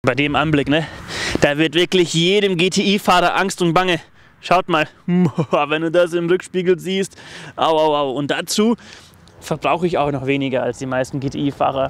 Bei dem Anblick, ne, da wird wirklich jedem GTI-Fahrer Angst und Bange. Schaut mal, wenn du das im Rückspiegel siehst, au, au, au. Und dazu verbrauche ich auch noch weniger als die meisten GTI-Fahrer.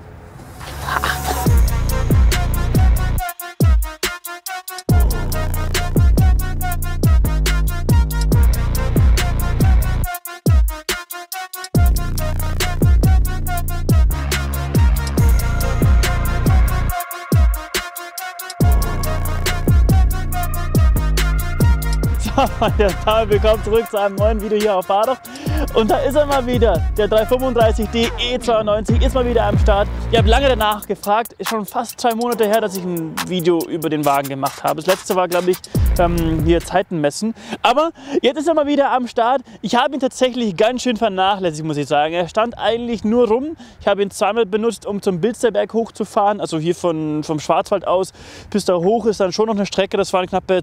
Meine Damen, willkommen zurück zu einem neuen Video hier auf Fahrdorf. Und da ist er mal wieder, der 335D E92 ist mal wieder am Start. Ihr habt lange danach gefragt, ist schon fast 2 Monate her, dass ich ein Video über den Wagen gemacht habe. Das letzte war, glaube ich, hier Zeiten messen. Aber jetzt ist er mal wieder am Start. Ich habe ihn tatsächlich ganz schön vernachlässigt, muss ich sagen. Er stand eigentlich nur rum. Ich habe ihn zweimal benutzt, um zum Bilsterberg hochzufahren. Also hier vom Schwarzwald aus bis da hoch ist dann schon noch eine Strecke. Das waren knappe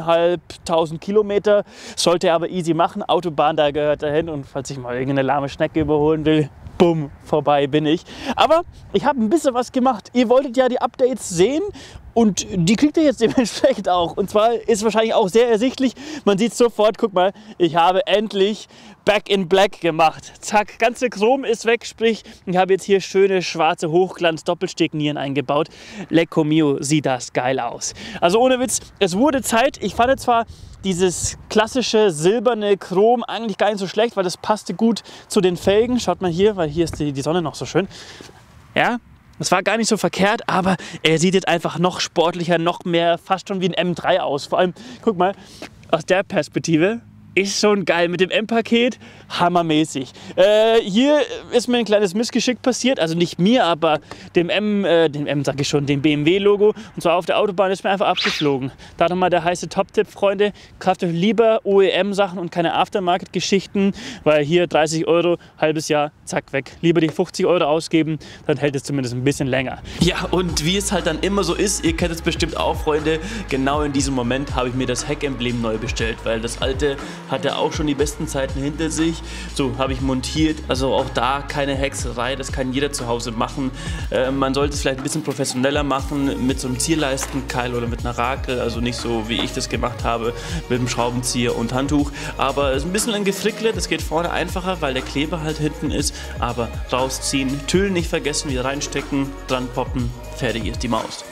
2.500 Kilometer. Sollte aber easy machen. Autobahn, da gehört er hin. Und falls ich mal irgendeine lahme Schnecke überholen will, bumm, vorbei bin ich. Aber ich habe ein bisschen was gemacht. Ihr wolltet ja die Updates sehen und die kriegt ihr jetzt dementsprechend auch. Und zwar ist wahrscheinlich auch sehr ersichtlich, man sieht sofort, guck mal, ich habe endlich Back in Black gemacht. Zack, ganze Chrom ist weg, sprich, ich habe jetzt hier schöne schwarze Hochglanz-Doppelstegnieren eingebaut. Lecco mio, sieht das geil aus. Also ohne Witz, es wurde Zeit. Ich fand zwar dieses klassische silberne Chrom eigentlich gar nicht so schlecht, weil das passte gut zu den Felgen. Schaut mal hier, weil hier ist die Sonne noch so schön. Ja, das war gar nicht so verkehrt, aber er sieht jetzt einfach noch sportlicher, noch mehr, fast schon wie ein M3 aus. Vor allem, guck mal, aus der Perspektive ist schon geil. Mit dem M-Paket, hammermäßig. Hier ist mir ein kleines Missgeschick passiert, also nicht mir, aber dem sag ich schon, dem BMW-Logo. Und zwar auf der Autobahn ist mir einfach abgeflogen. Da nochmal der heiße Top-Tipp, Freunde. Kauft euch lieber OEM-Sachen und keine Aftermarket-Geschichten, weil hier 30 Euro, halbes Jahr, zack, weg. Lieber die 50 Euro ausgeben, dann hält es zumindest ein bisschen länger. Ja, und wie es halt dann immer so ist, ihr kennt es bestimmt auch, Freunde, genau in diesem Moment habe ich mir das Heckenemblem neu bestellt, weil das alte hatte auch schon die besten Zeiten hinter sich. So habe ich montiert, also auch da keine Hexerei, das kann jeder zu Hause machen. Man sollte es vielleicht ein bisschen professioneller machen, mit so einem Zierleistenkeil oder mit einer Rakel, also nicht so wie ich das gemacht habe, mit einem Schraubenzieher und Handtuch. Aber es ist ein bisschen ein Gefrickle, das geht vorne einfacher, weil der Kleber halt hinten ist, aber rausziehen, Tüll nicht vergessen, wieder reinstecken, dran poppen, fertig ist die Maus.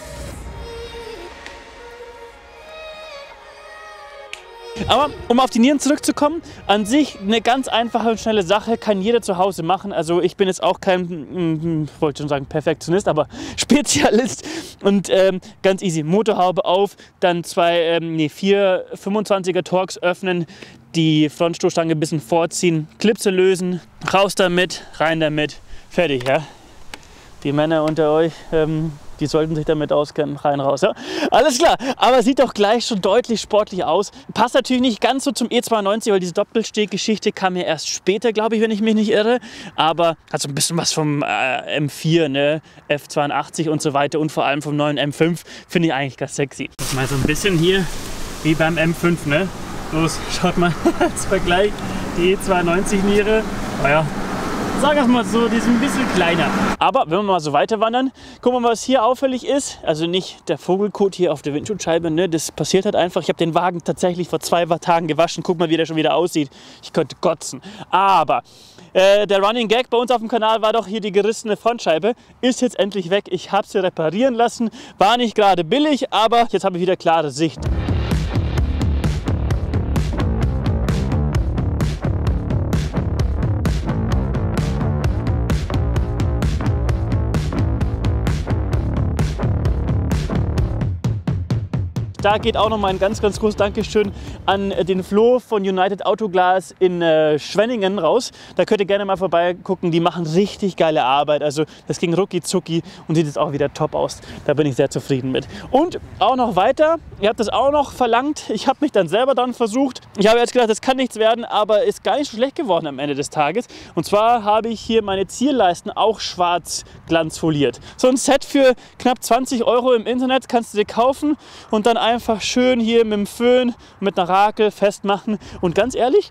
Aber um auf die Nieren zurückzukommen, an sich eine ganz einfache und schnelle Sache, kann jeder zu Hause machen. Also ich bin jetzt auch kein, wollte schon sagen Perfektionist, aber Spezialist. Und ganz easy, Motorhaube auf, dann 4 25er Torx öffnen, die Frontstoßstange ein bisschen vorziehen, Klipse lösen, raus damit, rein damit, fertig, ja. Die Männer unter euch, die sollten sich damit auskennen, rein, raus. Ja? Alles klar, aber sieht doch gleich schon deutlich sportlich aus. Passt natürlich nicht ganz so zum E92, weil diese Doppelsteg-Geschichte kam ja erst später, glaube ich, wenn ich mich nicht irre. Aber hat so ein bisschen was vom M4, ne? F82 und so weiter und vor allem vom neuen M5, finde ich eigentlich ganz sexy. Mal so ein bisschen hier wie beim M5, ne? Los, schaut mal als Vergleich die E92-Niere. Naja. Sag es mal so, die ist ein bisschen kleiner. Aber wenn wir mal so weiter wandern, gucken wir mal, was hier auffällig ist. Also nicht der Vogelkot hier auf der Windschutzscheibe, ne? Das passiert halt einfach. Ich habe den Wagen tatsächlich vor 2 Tagen gewaschen. Guck mal, wie der schon wieder aussieht. Ich könnte kotzen. Aber der Running Gag bei uns auf dem Kanal war doch hier die gerissene Frontscheibe. Ist jetzt endlich weg. Ich habe sie reparieren lassen. War nicht gerade billig, aber jetzt habe ich wieder klare Sicht. Da geht auch noch mal ein ganz großes Dankeschön an den Flo von United Autoglas in Schwenningen raus. Da könnt ihr gerne mal vorbeigucken. Die machen richtig geile Arbeit. Also das ging rucki zucki und sieht jetzt auch wieder top aus. Da bin ich sehr zufrieden mit. Und auch noch weiter. Ihr habt das auch noch verlangt. Ich habe mich dann selber dann versucht. Ich habe jetzt gedacht, das kann nichts werden, aber ist gar nicht so schlecht geworden am Ende des Tages. Und zwar habe ich hier meine Zierleisten auch schwarz glanzfoliert. So ein Set für knapp 20 Euro im Internet kannst du dir kaufen und dann einfach schön hier mit dem Föhn, mit einer Rakel festmachen. Und ganz ehrlich,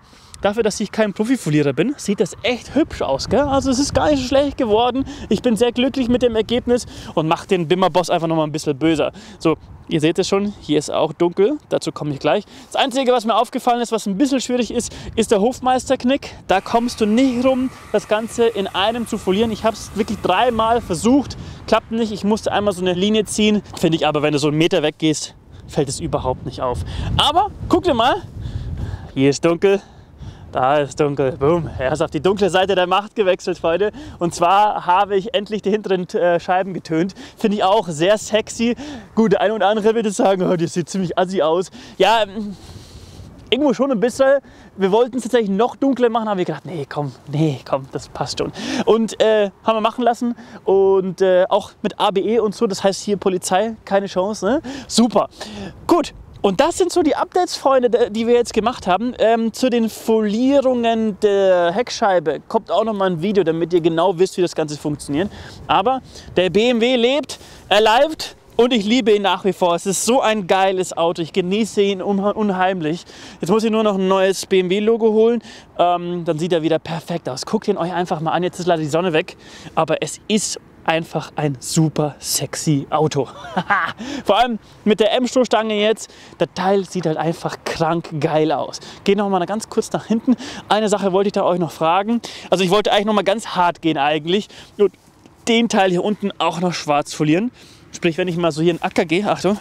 dafür, dass ich kein Profifolierer bin, sieht das echt hübsch aus, gell? Also es ist gar nicht so schlecht geworden. Ich bin sehr glücklich mit dem Ergebnis und mache den Bimmer-Boss einfach noch mal ein bisschen böser. So, ihr seht es schon, hier ist auch dunkel, dazu komme ich gleich. Das Einzige, was mir aufgefallen ist, was ein bisschen schwierig ist, ist der Hofmeisterknick. Da kommst du nicht rum, das Ganze in einem zu folieren. Ich habe es wirklich 3-mal versucht, klappt nicht. Ich musste einmal so eine Linie ziehen. Finde ich aber, wenn du so einen Meter weggehst, fällt es überhaupt nicht auf. Aber guck dir mal, hier ist dunkel. Da ist dunkel. Boom. Er ist auf die dunkle Seite der Macht gewechselt, Freunde. Und zwar habe ich endlich die hinteren Scheiben getönt. Finde ich auch sehr sexy. Gut, der eine oder andere wird jetzt sagen, oh, das sieht ziemlich assi aus. Ja, irgendwo schon ein bisschen. Wir wollten es tatsächlich noch dunkler machen, aber wir gedacht, nee, komm, das passt schon. Und haben wir machen lassen. Und auch mit ABE und so, das heißt hier Polizei, keine Chance. Ne? Super. Gut. Und das sind so die Updates, Freunde, die wir jetzt gemacht haben. Zu den Folierungen der Heckscheibe kommt auch noch mal ein Video, damit ihr genau wisst, wie das Ganze funktioniert. Aber der BMW lebt, er leibt und ich liebe ihn nach wie vor. Es ist so ein geiles Auto, ich genieße ihn unheimlich. Jetzt muss ich nur noch ein neues BMW-Logo holen, dann sieht er wieder perfekt aus. Guckt ihn euch einfach mal an, jetzt ist leider die Sonne weg, aber es ist einfach ein super sexy Auto. Vor allem mit der M-Stoßstange jetzt. Der Teil sieht halt einfach krank geil aus. Geht noch mal ganz kurz nach hinten. Eine Sache wollte ich da euch noch fragen. Also ich wollte eigentlich noch mal ganz hart gehen eigentlich. Und den Teil hier unten auch noch schwarz folieren. Sprich, wenn ich mal so hier in den Acker gehe, Achtung,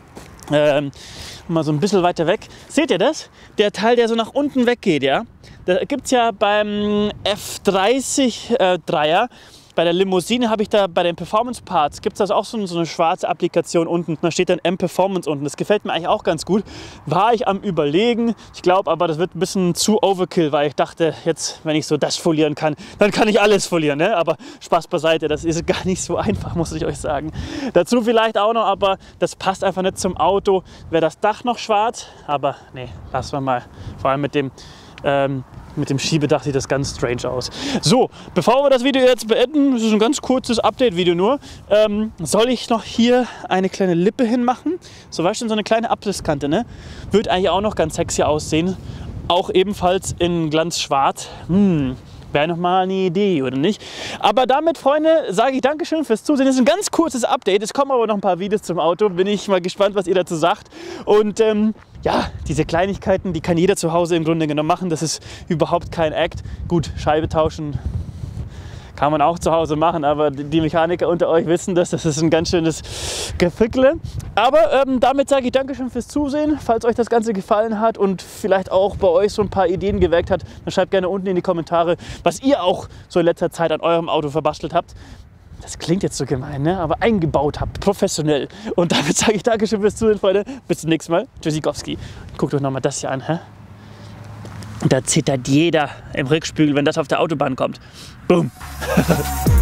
mal so ein bisschen weiter weg. Seht ihr das? Der Teil, der so nach unten weggeht, ja? Da gibt es ja beim F30 Dreier, bei der Limousine habe ich da bei den Performance Parts, gibt es also auch so eine schwarze Applikation unten. Da steht dann M-Performance unten. Das gefällt mir eigentlich auch ganz gut. War ich am Überlegen. Ich glaube aber, das wird ein bisschen zu Overkill, weil ich dachte, jetzt, wenn ich so das folieren kann, dann kann ich alles folieren. Ne? Aber Spaß beiseite, das ist gar nicht so einfach, muss ich euch sagen. Dazu vielleicht auch noch, aber das passt einfach nicht zum Auto. Wäre das Dach noch schwarz, aber nee, lassen wir mal. Vor allem mit dem Schiebedach sieht das ganz strange aus. So, bevor wir das Video jetzt beenden, das ist ein ganz kurzes Update-Video nur, soll ich noch hier eine kleine Lippe hinmachen? So, weißt du, so eine kleine Abrisskante, ne? Wird eigentlich auch noch ganz sexy aussehen. Auch ebenfalls in Glanzschwarz. Wäre noch mal eine Idee, oder nicht? Aber damit, Freunde, sage ich Dankeschön fürs Zusehen. Das ist ein ganz kurzes Update. Es kommen aber noch ein paar Videos zum Auto. Bin ich mal gespannt, was ihr dazu sagt. Und ja, diese Kleinigkeiten, die kann jeder zu Hause im Grunde genommen machen. Das ist überhaupt kein Act. Gut, Scheibe tauschen kann man auch zu Hause machen, aber die Mechaniker unter euch wissen das. Das ist ein ganz schönes Gefickle. Aber damit sage ich Dankeschön fürs Zusehen. Falls euch das Ganze gefallen hat und vielleicht auch bei euch so ein paar Ideen geweckt hat, dann schreibt gerne unten in die Kommentare, was ihr auch so in letzter Zeit an eurem Auto verbastelt habt. Das klingt jetzt so gemein, ne? Aber eingebaut habt, professionell. Und damit sage ich Dankeschön fürs Zusehen, Freunde. Bis zum nächsten Mal. Tschüssikowski. Guckt euch nochmal das hier an. Hä? Da zittert jeder im Rückspiegel, wenn das auf der Autobahn kommt. Boom.